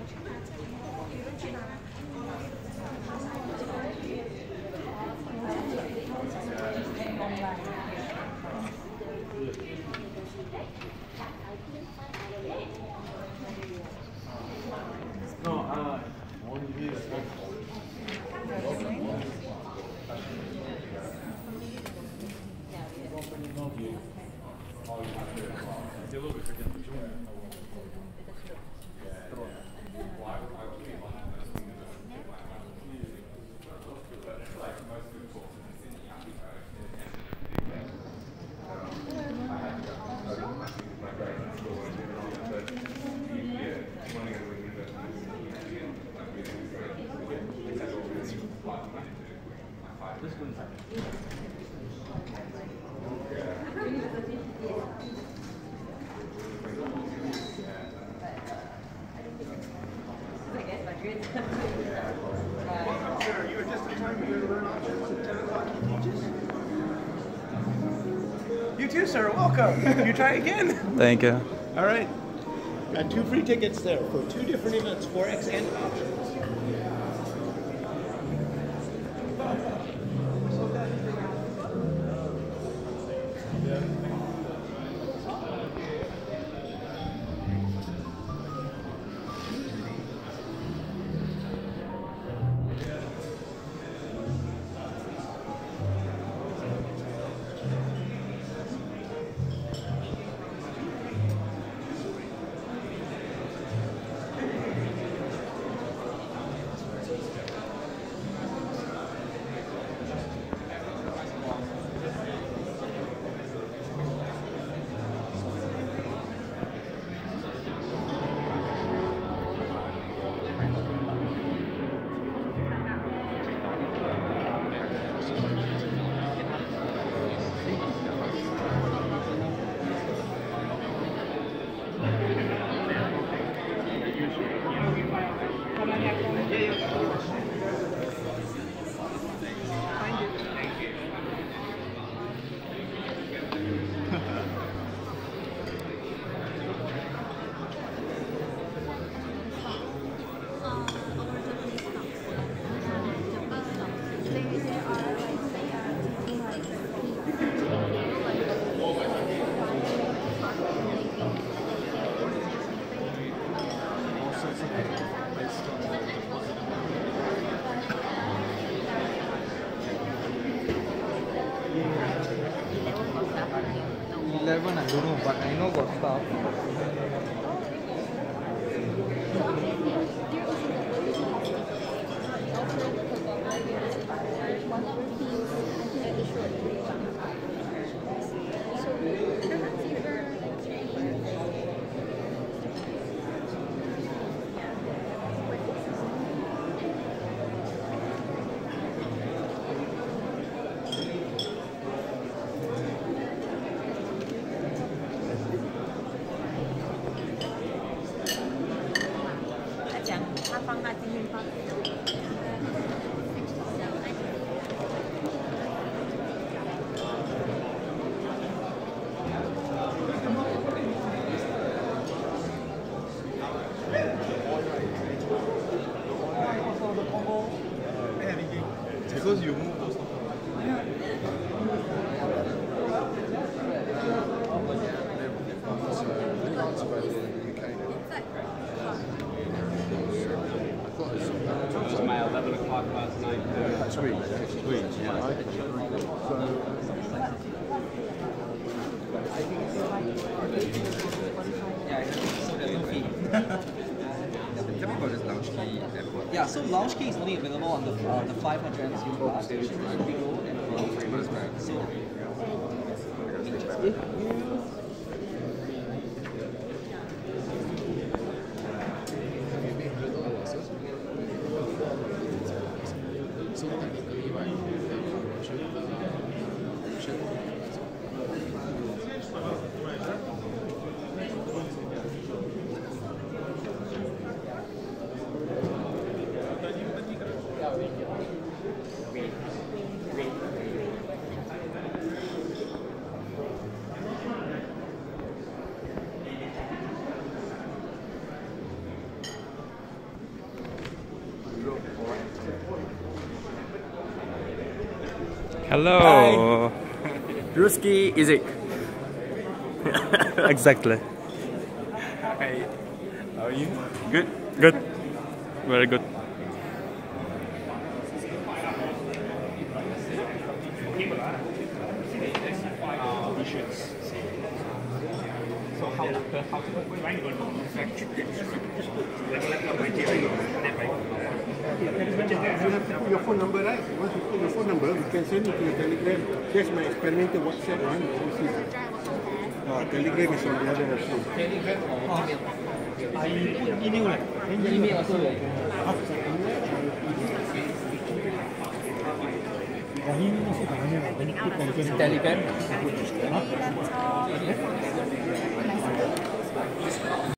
You too, sir. Welcome. You try again. Thank you. All right. Got 2 free tickets there for 2 different events, Forex and options. I don't know, but I know got stuff. Because you move those. This is my 11 o'clock last night. Sweet. Yeah. Tell me about this lounge key airport. Yeah, so lounge key is only available on the 500 MCU class, which is below and below. So if you Hello. Ruski Izik. Exactly. Hey, how are you? Good. Good. Very good. You have to put your phone number, right? Once you put your phone number, we can send it to your Telegram. That's my experimental WhatsApp one. Telegram is on the other option. Telegram or email? Email also. Telegram.